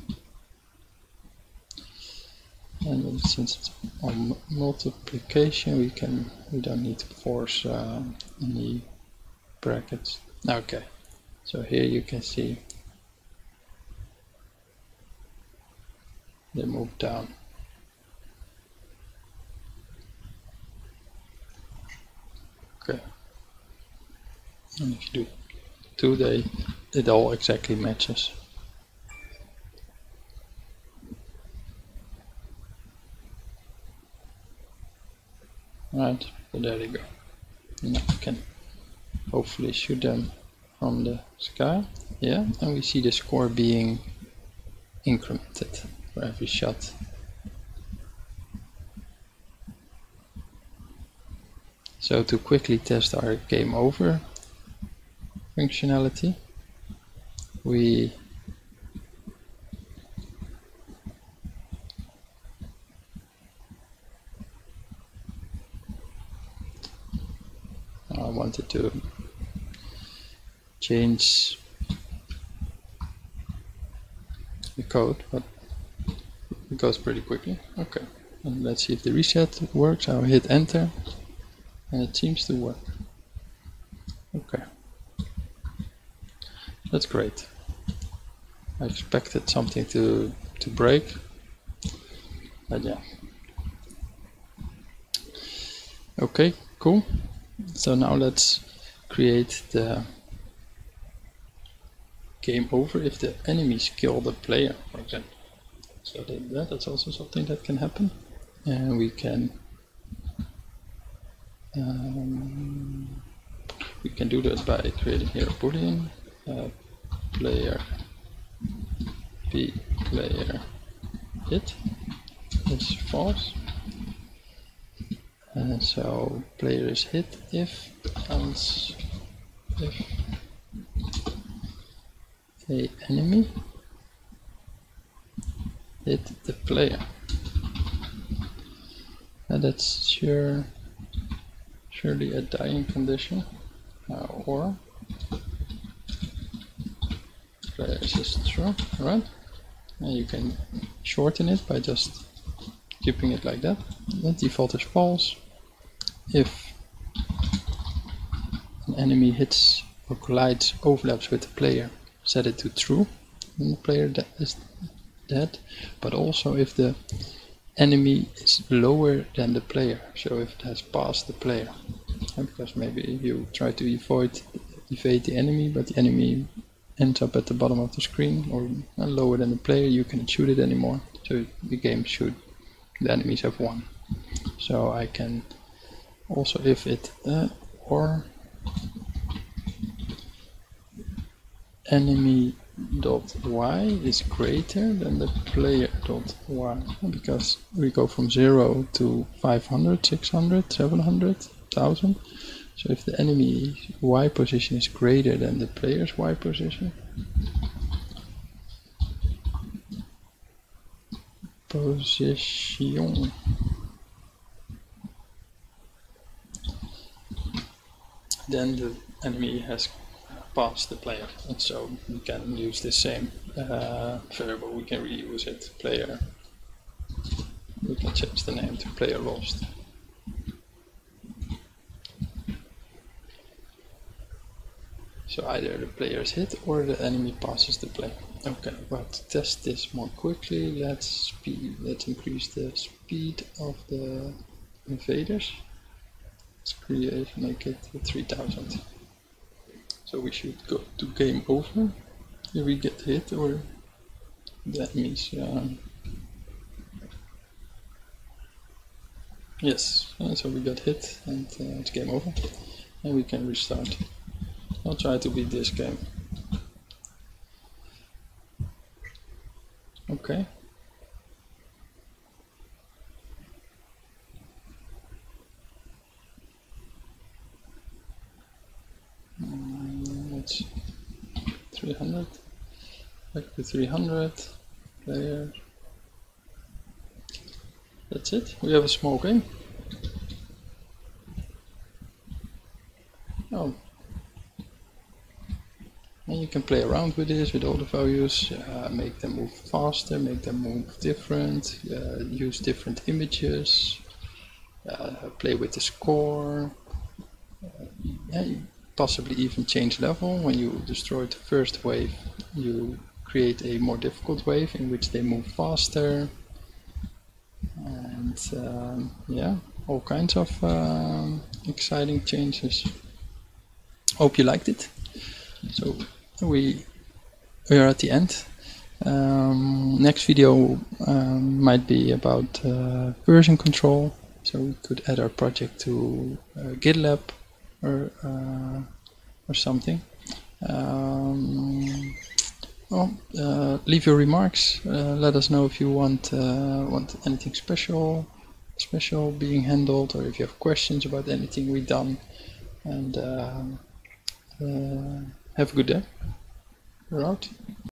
And then since it's on multiplication, we can we don't need to force uh, any brackets. Okay, so here you can see they move down. Okay, and if you do two, they it all exactly matches. Right, so there you go. Now we can hopefully shoot them from the sky. Yeah, and we see the score being incremented for every shot. So to quickly test our game over functionality, we I wanted to change the code, but it goes pretty quickly. Okay, and let's see if the reset works. I'll hit enter, and it seems to work. Okay, that's great. I expected something to to break, but yeah. Okay, cool. So now let's create the game over if the enemies kill the player, for example. So that, that's also something that can happen. And we can um, we can do that by creating here a boolean uh, player b player hit is false. And so player is hit if else if a enemy hit the player. And that's sure surely a dying condition, uh, or player is true, right? and you can shorten it by just keeping it like that. The default is false. If an enemy hits or collides, overlaps with the player, set it to true, and the player is dead. But also if the enemy is lower than the player, so if it has passed the player, because maybe you try to avoid evade the enemy, but the enemy ends up at the bottom of the screen or lower than the player, you cannot shoot it anymore. So the game should, the enemies have won. So I can also, if it uh, or enemy dot y is greater than the player dot y, because we go from zero to five hundred, six hundred, seven hundred, one thousand. So if the enemy y position is greater than the player's y position, position, then the enemy has passed the player, and so we can use the same uh, variable. We can reuse it. Player. We can change the name to player lost. So either the player is hit or the enemy passes the player. Okay, but to test this more quickly, let's speed. Let's increase the speed of the invaders. Let's create, make it three thousand. So we should go to game over if we get hit, or that means um, yes. And so we got hit, and uh, it's game over, and we can restart. I'll try to beat this game. Okay. Um, let's three hundred. Back to three hundred. Player. That's it. We have a small game. Oh. And you can play around with this, with all the values, uh, make them move faster, make them move different, uh, use different images, uh, play with the score, uh, yeah, possibly even change level. When you destroy the first wave, you create a more difficult wave in which they move faster, and um, yeah, all kinds of um, exciting changes. Hope you liked it. So we we are at the end. Um, next video um, might be about uh, version control, so we could add our project to uh, GitLab or uh, or something. Um, well, uh, leave your remarks. Uh, let us know if you want uh, want anything special special being handled, or if you have questions about anything we've done. And uh, uh, have a good day. We're out.